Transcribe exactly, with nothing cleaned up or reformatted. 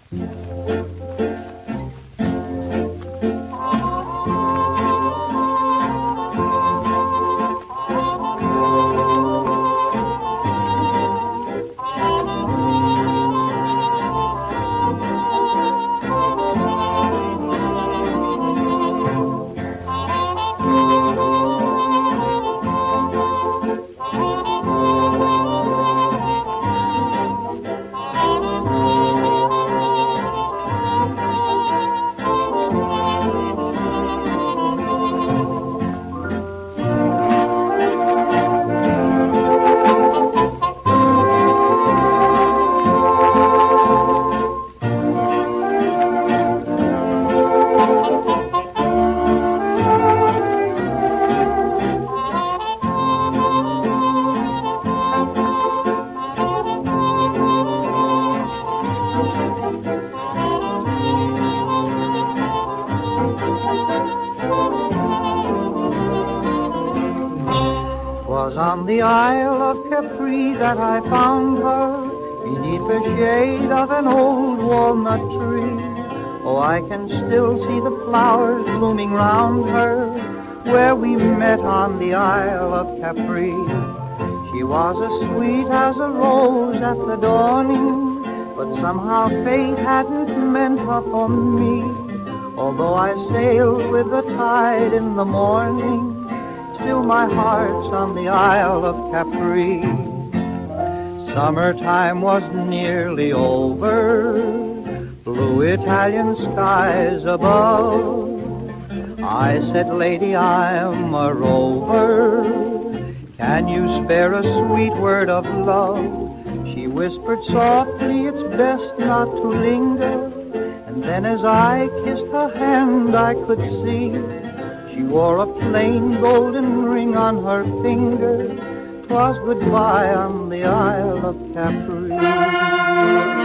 'Twas on the Isle of Capri that I found her, beneath the shade of an old walnut tree. Oh, I can still see the flowers blooming round her, where we met on the Isle of Capri. She was as sweet as a rose at the dawning, but somehow fate hadn't meant her for me. Although I sailed with the tide in the morning, still my heart's on the Isle of Capri. Summertime was nearly over, blue Italian skies above. I said, lady, I'm a rover, can you spare a sweet word of love? She whispered softly, it's best not to linger. And then as I kissed her hand, I could see she wore a plain golden ring on her finger. 'Twas goodbye on the Isle of Capri.